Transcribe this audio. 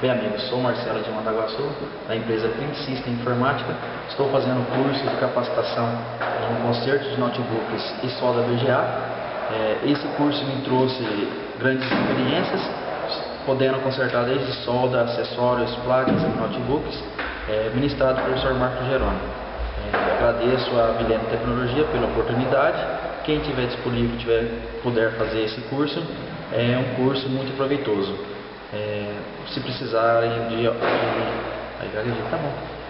Bem, amigos, sou Marcelo de Mandaguaçu, da empresa Print System Informática. Estou fazendo curso de capacitação em conserto de notebooks e solda VGA. Esse curso me trouxe grandes experiências, podendo consertar desde solda, acessórios, placas e notebooks, ministrado pelo professor Marcos Jerônimo. Agradeço a Milênio Tecnologia pela oportunidade. Quem tiver disponível, puder fazer esse curso, é um curso muito proveitoso. Se precisarem de... Aí, tá bom.